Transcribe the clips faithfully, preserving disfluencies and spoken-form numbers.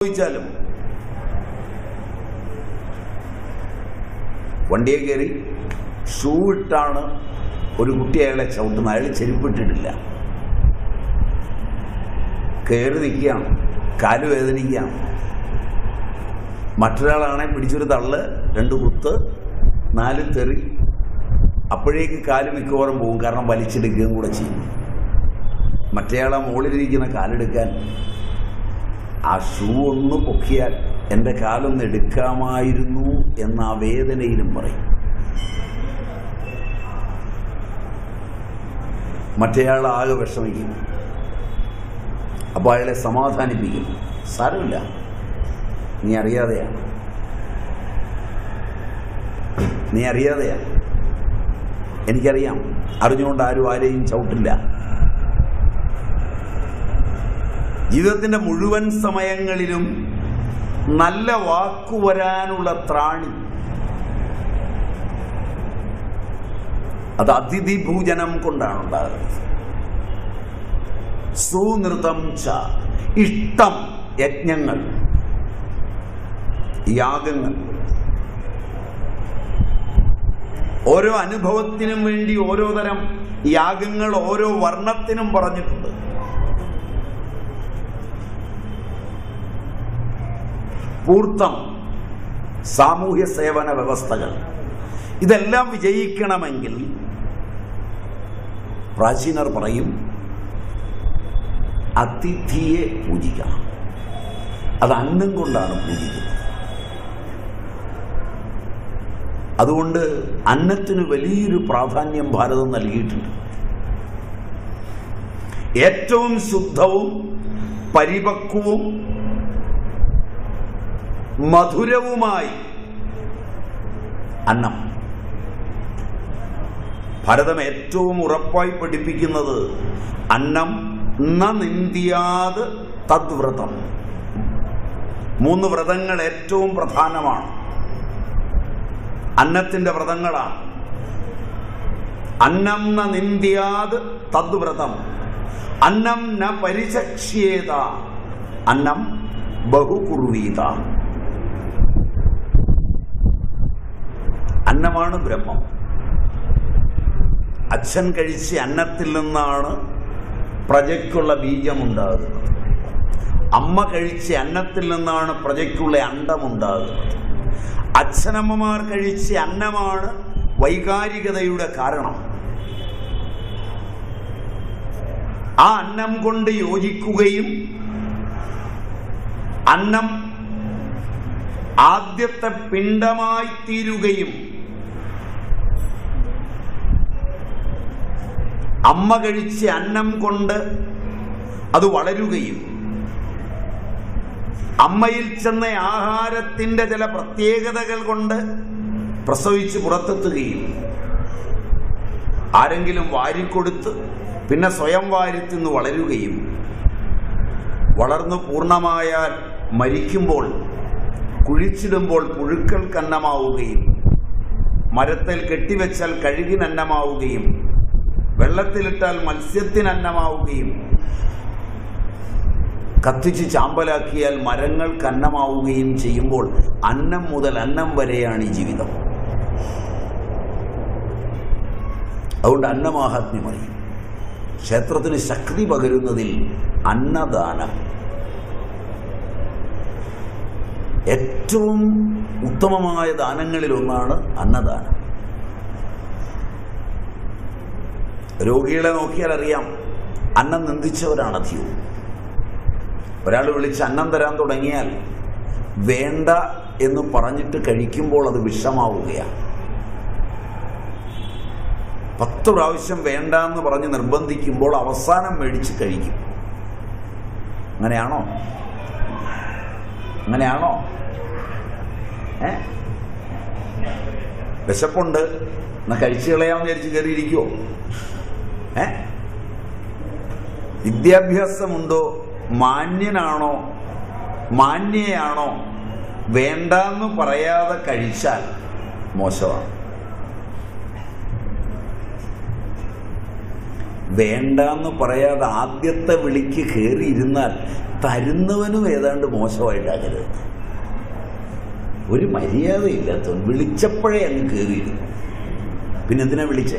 സംഭവിച്ചാലും വണ്ടിയെ കയറി ഷൂ ഇട്ടാണ് ഒരു കുട്ടി അയാളെ ചവിട്ടുന്നത്. അയാൾ ചെരുപ്പിട്ടിട്ടില്ല, കയറി നിൽക്കുകയാണ്, കാല് വേദനിക്കുകയാണ്. മറ്റൊരാളാണെ പിടിച്ചൊരു തള്ള്, രണ്ട് കുത്ത്, നാല് തെറി. അപ്പോഴേക്ക് കാല് മിക്കവാറും പോകും, കാരണം വലിച്ചെടുക്കുകയും കൂടെ ചെയ്യും. മറ്റേയാളെ മുകളിലിരിക്കുന്ന കാലെടുക്കാൻ ആ ഷൂ ഒന്ന് പൊക്കിയാൽ എൻ്റെ കാലൊന്ന് എടുക്കാമായിരുന്നു എന്ന ആ വേദനയിലും പറയും. മറ്റേയാൾ ആകെ വിഷമിക്കും. അപ്പോൾ അയാളെ സമാധാനിപ്പിക്കും. സാരമില്ല, നീ അറിയാതെയാണ്, നീ അറിയാതെയാണ്, എനിക്കറിയാം, അറിഞ്ഞുകൊണ്ട് ആരും ആരെയും ചവിട്ടില്ല. ജീവിതത്തിൻ്റെ മുഴുവൻ സമയങ്ങളിലും നല്ല വാക്കു വരാനുള്ള ത്രാണി അത് അതിഥി ഭൂജനം കൊണ്ടാണ് ഉണ്ടാകുന്നത്. സുനൃതം ച, ഇഷ്ടം, യജ്ഞങ്ങൾ, യാഗങ്ങൾ. ഓരോ അനുഭവത്തിനും വേണ്ടി ഓരോ തരം യാഗങ്ങൾ ഓരോ വർണ്ണത്തിനും പറഞ്ഞിട്ടുണ്ട്. പൂർത്തം, സാമൂഹ്യ സേവന വ്യവസ്ഥകൾ, ഇതെല്ലാം വിജയിക്കണമെങ്കിൽ പ്രാചീനർ പറയും അതിഥിയെ പൂജിക്കണം. അത് അന്നം കൊണ്ടാണ് പൂജിക്കുന്നത്. അതുകൊണ്ട് അന്നത്തിന് വലിയൊരു പ്രാധാന്യം ഭാരതം നൽകിയിട്ടുണ്ട്. ഏറ്റവും ശുദ്ധവും പരിപക്വവും മധുരവുമായി അന്നം. ഭാരതം ഏറ്റവും ഉറപ്പായി പഠിപ്പിക്കുന്നത് അന്നം ന നിന്ദ്യാത് തദ്വ്രതം. മൂന്ന് വ്രതങ്ങൾ ഏറ്റവും പ്രധാനമാണ്, അന്നത്തിന്റെ വ്രതങ്ങളാണ്. അന്നം ന നിന്ദ്യാത് തദ്വ്രതം, അന്നം ന പരിചക്ഷ്യേത, അന്നം ബഹുകുർവീത. അന്നമാണ് ബ്രഹ്മം. അച്ഛൻ കഴിച്ച അന്നത്തിൽ നിന്നാണ് പ്രജയ്ക്കുള്ള ബീജമുണ്ടാകുന്നത്. അമ്മ കഴിച്ച അന്നത്തിൽ നിന്നാണ് പ്രജയ്ക്കുള്ള അണ്ടമുണ്ടാകുന്നത്. അച്ഛനമ്മമാർ കഴിച്ച അന്നമാണ് വൈകാരികതയുടെ കാരണം. ആ അന്നം കൊണ്ട് യോജിക്കുകയും അന്നം ആദ്യത്തെ പിണ്ഡമായി തീരുകയും അമ്മ കഴിച്ച അന്നം കൊണ്ട് അത് വളരുകയും അമ്മയിൽ ചെന്ന ആഹാരത്തിന്റെ ചില പ്രത്യേകതകൾ കൊണ്ട് പ്രസവിച്ച് പുറത്തെത്തുകയും ആരെങ്കിലും വാരിക്കൊടുത്ത് പിന്നെ സ്വയം വാരിത്തിന്ന് വളരുകയും വളർന്നു പൂർണ്ണമായാൽ മരിക്കുമ്പോൾ കുഴിച്ചിടുമ്പോൾ പുഴുക്കൾക്കന്നമാവുകയും മരത്തിൽ കെട്ടിവെച്ചാൽ കഴുകിനന്നമാവുകയും വെള്ളത്തിലിട്ടാൽ മത്സ്യത്തിനന്നമാവുകയും കത്തിച്ച് ചാമ്പലാക്കിയാൽ മരങ്ങൾക്ക് അന്നമാവുകയും ചെയ്യുമ്പോൾ അന്നം മുതൽ അന്നം വരെയാണ് ഈ ജീവിതം. അതുകൊണ്ട് അന്നമാഹാത്മ്യമായി ക്ഷേത്രത്തിന് ശക്തി പകരുന്നതിൽ അന്നദാനം ഏറ്റവും ഉത്തമമായ ദാനങ്ങളിൽ ഒന്നാണ് അന്നദാനം. രോഗികളെ നോക്കിയാൽ അറിയാം, അന്നം നിന്ദിച്ചവരാണ് അധികവും. ഒരാൾ വിളിച്ച് അന്നം തരാൻ തുടങ്ങിയാൽ വേണ്ട എന്ന് പറഞ്ഞിട്ട് കഴിക്കുമ്പോൾ അത് വിഷമാവുകയാണ്. പത്ത് പ്രാവശ്യം വേണ്ട എന്ന് പറഞ്ഞ് നിർബന്ധിക്കുമ്പോൾ അവസാനം മേടിച്ച് കഴിക്കും. അങ്ങനെയാണോ? അങ്ങനെയാണോ? ഏ വിശപ്പുണ്ട് എന്നാ കഴിച്ചു കളയാമെന്ന് വിചാരിച്ച് കയറിയിരിക്കുമോ? ഏ വിദ്യാഭ്യാസമുണ്ടോ? മാന്യനാണോ മാന്യയാണോ വേണ്ടെന്ന് പറയാതെ കഴിച്ചാൽ മോശമാണ്. വേണ്ടെന്ന് പറയാതെ ആദ്യത്തെ വിളിക്ക് കയറിയിരുന്നാൽ തരുന്നവനും ഏതാണ്ട് മോശമായിട്ടാകരുത്. ഒരു മര്യാദയില്ലാത്തവൻ വിളിച്ചപ്പോഴേ അങ്ങ് കയറിയിരുന്നു. പിന്നെ എന്തിനാ വിളിച്ചേ?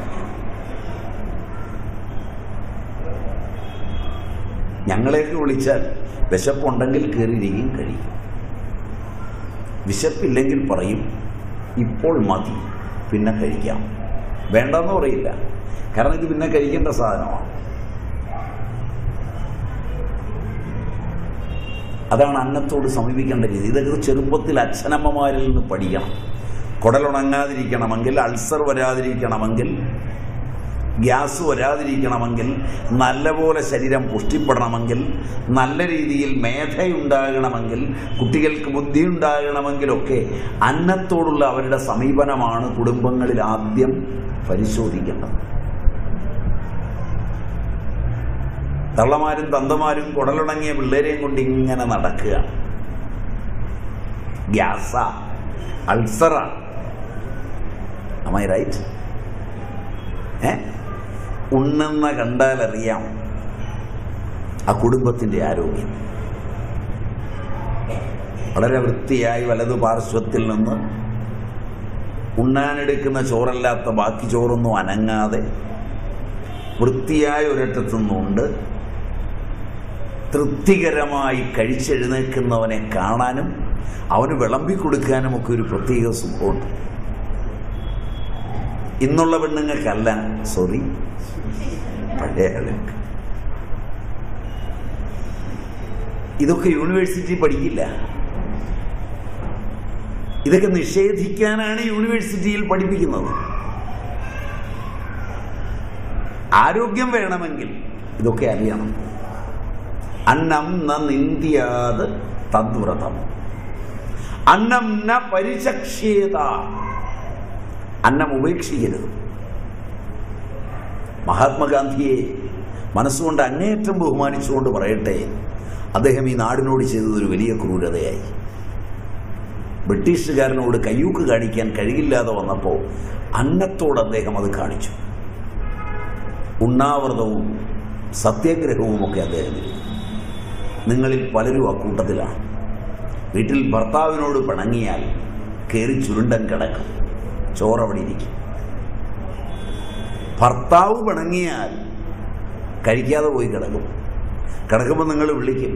ഞങ്ങളെയൊക്കെ വിളിച്ചാൽ വിശപ്പുണ്ടെങ്കിൽ കയറിയിരിക്കും, കഴിയും. വിശപ്പില്ലെങ്കിൽ പറയും ഇപ്പോൾ മതി, പിന്നെ കഴിക്കാം. വേണ്ടെന്ന് പറയില്ല, കാരണം ഇത് പിന്നെ കഴിക്കേണ്ട സാധനമാണ്. അതാണ് അന്നത്തോട് സമീപിക്കേണ്ട രീതി. ഇതൊക്കെ ചെറുപ്പത്തിൽ അച്ഛനമ്മമാരിൽ നിന്ന് പഠിക്കണം. കുടലുണങ്ങാതിരിക്കണമെങ്കിൽ, അൾസർ വരാതിരിക്കണമെങ്കിൽ, ഗ്യാസ് വരാതിരിക്കണമെങ്കിൽ, നല്ലപോലെ ശരീരം പുഷ്ടിപ്പെടണമെങ്കിൽ, നല്ല രീതിയിൽ മേധയുണ്ടാകണമെങ്കിൽ, കുട്ടികൾക്ക് ബുദ്ധി ഉണ്ടാകണമെങ്കിലൊക്കെ അന്നത്തോടുള്ള അവരുടെ സമീപനമാണ് കുടുംബങ്ങളിൽ ആദ്യം പരിശോധിക്കേണ്ടത്. തള്ളമാരും തന്തമാരും കുടലുണങ്ങിയ പിള്ളേരെയും കൊണ്ട് ഇങ്ങനെ നടക്കുക. ഗ്യാസ, അൾസറ. Am I right? ഏ ഉണ്ണെന്ന കണ്ടാലറിയാം ആ കുടുംബത്തിൻ്റെ ആരോഗ്യം. വളരെ വൃത്തിയായി വലതു പാർശ്വത്തിൽ നിന്ന് ഉണ്ണാനെടുക്കുന്ന ചോറല്ലാത്ത ബാക്കി ചോറൊന്നും അനങ്ങാതെ വൃത്തിയായ ഒരിടത്തു നിന്നുകൊണ്ട് തൃപ്തികരമായി കഴിച്ചെഴുന്നേൽക്കുന്നവനെ കാണാനും അവന് വിളമ്പിക്കൊടുക്കാനും ഒക്കെ ഒരു പ്രത്യേക സുഖമുണ്ട്. ഇന്നുള്ള പെണ്ണുങ്ങൾക്കല്ല, സോറി, പഴയ ആളുകൾക്ക്. ഇതൊക്കെ യൂണിവേഴ്സിറ്റി പഠിക്കില്ല. ഇതൊക്കെ നിഷേധിക്കാനാണ് യൂണിവേഴ്സിറ്റിയിൽ പഠിപ്പിക്കുന്നത്. ആരോഗ്യം വേണമെങ്കിൽ ഇതൊക്കെ അറിയണം. അന്നം ന നിന്ദ്യാത് തദ്വ്രതം, അന്നം ന പരിചക്ഷ്യേത, അന്നം ഉപേക്ഷിക്കരുത്. മഹാത്മാഗാന്ധിയെ മനസ്സുകൊണ്ട് അങ്ങേയറ്റം ബഹുമാനിച്ചുകൊണ്ട് പറയട്ടെ, അദ്ദേഹം ഈ നാടിനോട് ചെയ്തതൊരു വലിയ ക്രൂരതയായി. ബ്രിട്ടീഷുകാരനോട് കയ്യൂക്ക് കാണിക്കാൻ കഴിയില്ലാതെ വന്നപ്പോൾ അന്നത്തോട് അദ്ദേഹം അത് കാണിച്ചു. ഉണ്ണാവ്രതവും സത്യാഗ്രഹവും ഒക്കെ അദ്ദേഹം ചെയ്തു. നിങ്ങളിൽ പലരും അക്കൂട്ടത്തിലാണ്. വീട്ടിൽ ഭർത്താവിനോട് പിണങ്ങിയാൽ കയറി ചുരുണ്ടൻ കിടക്കും, ചോറവിടെ ഇരിക്കും. ഭർത്താവ് പിണങ്ങിയാൽ കഴിക്കാതെ പോയി കിടക്കും. കിടക്കുമ്പോൾ നിങ്ങൾ വിളിക്കും,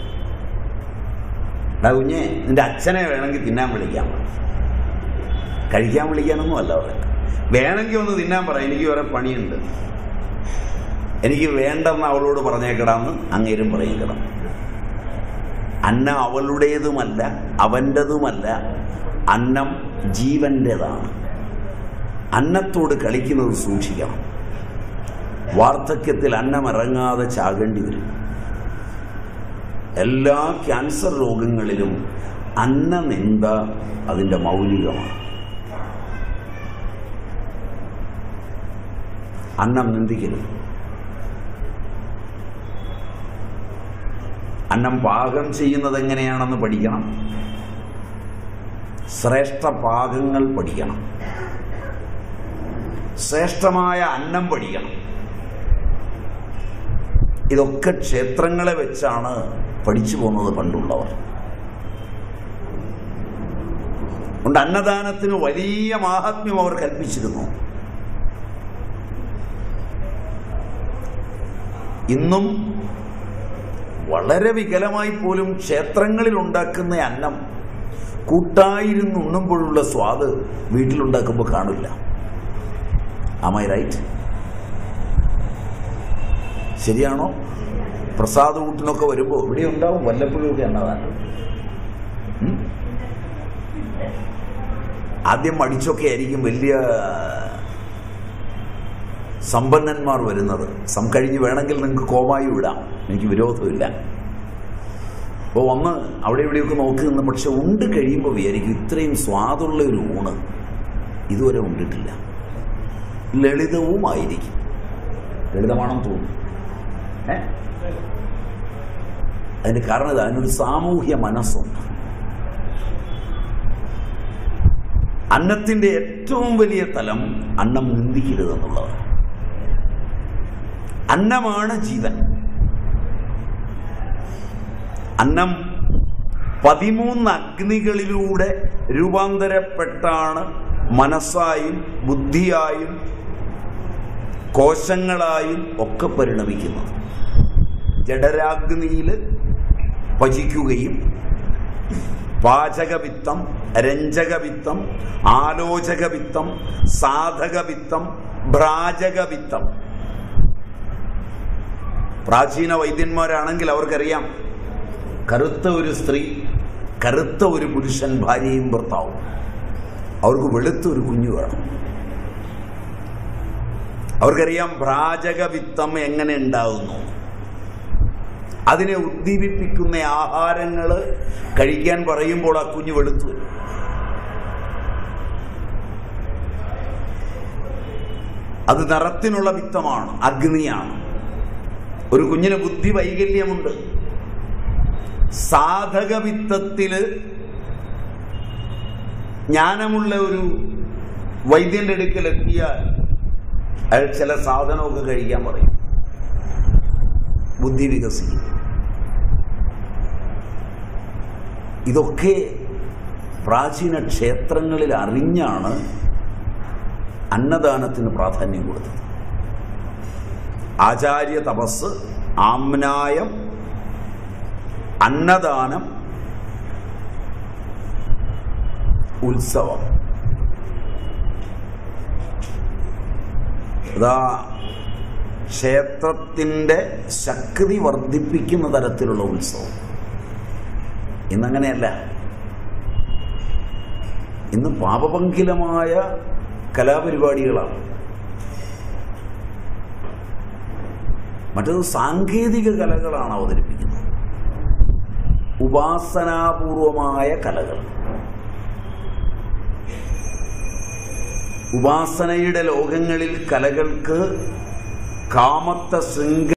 ഡാ കുഞ്ഞെ, നിന്റെ അച്ഛനെ വേണമെങ്കിൽ തിന്നാൻ വിളിക്കാം. കഴിക്കാൻ വിളിക്കാനൊന്നും അല്ല അവർക്ക്. വേണമെങ്കിൽ ഒന്ന് തിന്നാൻ പറ, എനിക്ക് വേറെ പണിയുണ്ട്, എനിക്ക് വേണ്ടെന്ന് അവളോട് പറഞ്ഞേക്കടാന്ന് അങ്ങേരും പറയിക്കണം. അന്നം അവളുടേതുമല്ല, അവൻ്റെതുമല്ല. അന്നം ജീവൻ്റെതാണ്. അന്നത്തോട് കളിക്കുന്നത് സൂക്ഷിക്കണം. വാർദ്ധക്യത്തിൽ അന്നം ഇറങ്ങാതെ ചാകേണ്ടി വരും. എല്ലാ ക്യാൻസർ രോഗങ്ങളിലും അന്നനിന്ദ അതിൻ്റെ മൗലികമാണ്. അന്നം നിന്ദിക്കരുത്. അന്നം പാകം ചെയ്യുന്നത് എങ്ങനെയാണെന്ന് പഠിക്കണം. ശ്രേഷ്ഠ പാകങ്ങൾ പഠിക്കണം. ശ്രേഷ്ഠമായ അന്നം പഠിക്കണം. ഇതൊക്കെ ക്ഷേത്രങ്ങളെ വെച്ചാണ് പഠിച്ചു പോകുന്നത് പണ്ടുള്ളവർ. അതുകൊണ്ട് അന്നദാനത്തിന് വലിയ മാഹാത്മ്യം അവർ കൽപ്പിച്ചിരുന്നു. ഇന്നും വളരെ വികലമായി പോലും ക്ഷേത്രങ്ങളിൽ ഉണ്ടാക്കുന്ന അന്നം കൂട്ടായിരുന്നു ഉണ്ണുമ്പോഴുള്ള സ്വാദ് വീട്ടിലുണ്ടാക്കുമ്പോൾ കാണില്ല. Am I right? ശരിയാണോ? പ്രസാദ ഊട്ടിനൊക്കെ വരുമ്പോൾ ഇവിടെ ഉണ്ടാവും വല്ലപ്പോഴും ഒക്കെ അന്നദാനം. ആദ്യം അടിച്ചൊക്കെ ആയിരിക്കും വലിയ സമ്പന്നന്മാർ വരുന്നത്. സം കഴിഞ്ഞ് വേണമെങ്കിൽ നിങ്ങൾക്ക് കോമായും ഇടാം, എനിക്ക് വിരോധമില്ല. അപ്പോൾ വന്ന് അവിടെ ഇവിടെയൊക്കെ നോക്കി നിന്ന്, പക്ഷെ ഉണ്ട് കഴിയുമ്പോൾ വിചാരിക്കും ഇത്രയും സ്വാദുള്ള ഒരു ഊണ് ഇതുവരെ ഉണ്ടിട്ടില്ല. ലളിതവുമായിരിക്കും. ലളിതമാണെന്ന് തോന്നുന്നു. ഏ അതിന് കാരണം ഇത്, അതിനൊരു സാമൂഹ്യ മനസ്സുണ്ട്. അന്നത്തിൻ്റെ ഏറ്റവും വലിയ തലം അന്നം നിന്ദിക്കരുതെന്നുള്ളത്. അന്നമാണ് ജീവൻ. അന്നം പതിമൂന്ന് അഗ്നികളിലൂടെ രൂപാന്തരപ്പെട്ടാണ് മനസ്സായും ബുദ്ധിയായും കോശങ്ങളായും ഒക്കെ പരിണമിക്കുന്നത്. ജഠരാഗ്നിയിൽ പചിക്കുകയും പാചകവിത്തം, രഞ്ജകവിത്തം, ആലോചകവിത്തം, സാധകവിത്തം, ഭ്രാജകവിത്തം. പ്രാചീന വൈദ്യന്മാരാണെങ്കിൽ അവർക്കറിയാം, കറുത്ത ഒരു സ്ത്രീ, കറുത്ത ഒരു പുരുഷൻ, ഭാര്യയും ഭർത്താവും, അവർക്ക് വെളുത്ത ഒരു കുഞ്ഞു വേണം. അവർക്കറിയാം ഭ്രാജകവിത്തം എങ്ങനെ ഉണ്ടാകുന്നു. അതിനെ ഉദ്ദീപിപ്പിക്കുന്ന ആഹാരങ്ങൾ കഴിക്കാൻ പറയുമ്പോൾ ആ കുഞ്ഞ് വെളുത്തു വരും. അത് നിറത്തിനുള്ള വിത്തമാണ്, അഗ്നിയാണ്. ഒരു കുഞ്ഞിന് ബുദ്ധി വൈകല്യമുണ്ട്. സാധകവിത്തത്തില് ജ്ഞാനമുള്ള ഒരു വൈദ്യന്റെ അടുക്കൽ എത്തിയാൽ അയാൾ ചില സാധനമൊക്കെ കഴിക്കാൻ പറയും, ബുദ്ധി വികസിക്കും. ഇതൊക്കെ പ്രാചീന ക്ഷേത്രങ്ങളിൽ അറിഞ്ഞാണ് അന്നദാനത്തിന് പ്രാധാന്യം കൊടുത്തത്. ആചാര്യ തപസ്, ആമ്നായം, അന്നദാനം, ഉത്സവം. അതാ ക്ഷേത്രത്തിൻ്റെ ശക്തി വർദ്ധിപ്പിക്കുന്ന തരത്തിലുള്ള ഉത്സവം. ഇന്നങ്ങനെയല്ല. ഇന്ന് പാപപങ്കിലമായ കലാപരിപാടികളാണ്. മറ്റത് സാങ്കേതിക കലകളാണ് അവതരിപ്പിക്കുന്നത്, ഉപാസനാപൂർവമായ കലകൾ. ഉപാസനയുടെ ലോകങ്ങളിൽ കലകൾക്ക് കാമത്തെ ശൃംഖ